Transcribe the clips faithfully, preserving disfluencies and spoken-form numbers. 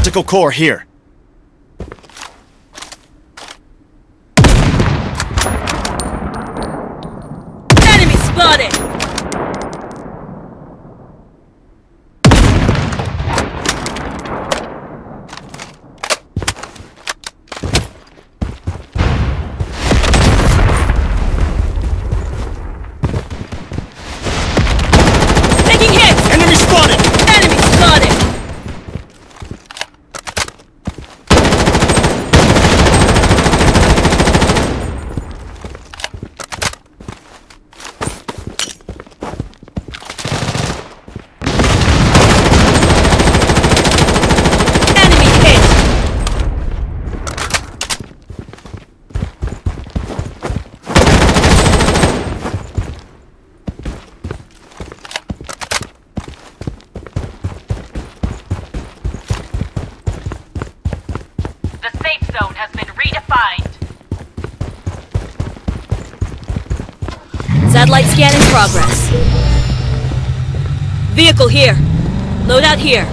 Tactical core here. Enemy spotted! Taking hits! Enemy spotted! Enemy spotted! Enemy hit! The safe zone has been redefined. Satellite scan in progress. Vehicle here. Loadout here.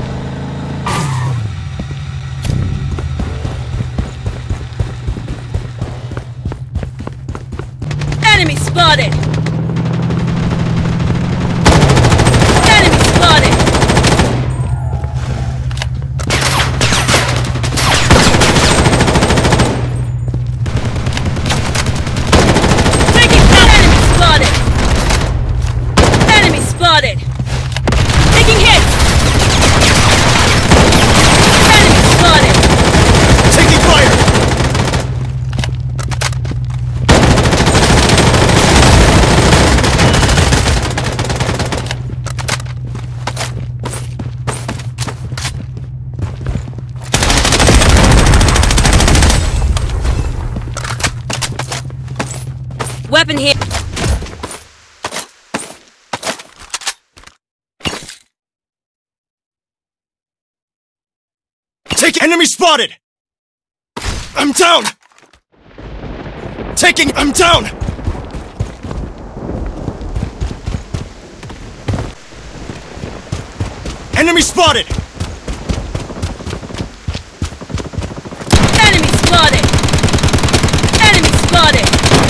Enemy spotted! Enemy spotted! Taking fire! Enemy spotted! Enemy spotted! Taking hits! Enemy spotted! Taking fire! Weapon here. Take enemy spotted! I'm down! Taking, I'm down! Enemy spotted! Enemy spotted! Enemy spotted!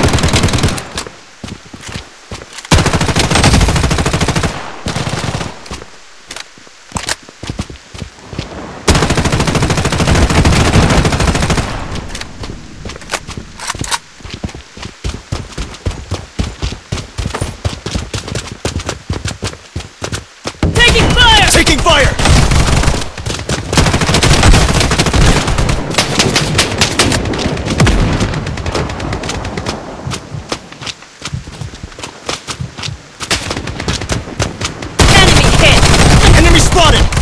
Taking fire! Taking fire! Enemy hit! Enemy spotted!